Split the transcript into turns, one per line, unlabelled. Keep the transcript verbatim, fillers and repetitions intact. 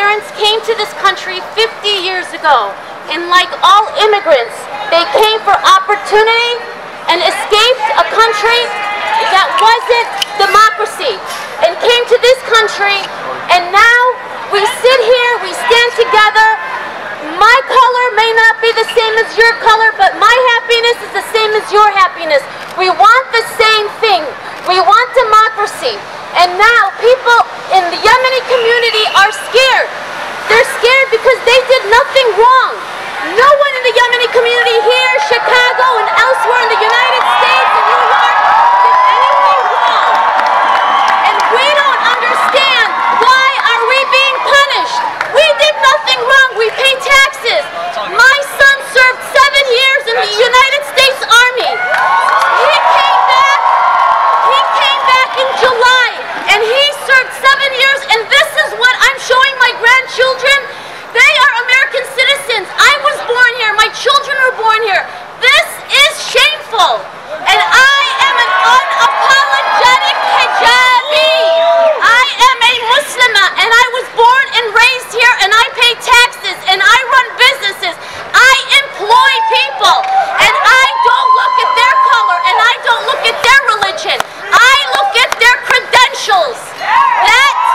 parents came to this country fifty years ago, and like all immigrants, they came for opportunity and escaped a country that wasn't democracy, and came to this country, and now we sit here, we stand together. My color may not be the same as your color, but my happiness is the same as your happiness. We want the same thing. We want democracy. And now people in the Yemeni community are scared. They're scared because they did nothing wrong. No one in the Yemeni community here, Chicago, and elsewhere in the United States and New York did anything wrong. And we don't understand, why are we being punished? We did nothing wrong. We pay taxes. My son served seven years in the United States Army. He came back. He came back in July, and he served seven years. And this is what I'm showing my grandchildren. They are American citizens. I was born here. My children were born here. This is shameful. And I am an unapologetic hijabi. I am a Muslimah, and I was born and raised here, and I pay taxes, and I run businesses. I employ people, and I don't look at their color, and I don't look at their religion. I look at their credentials. That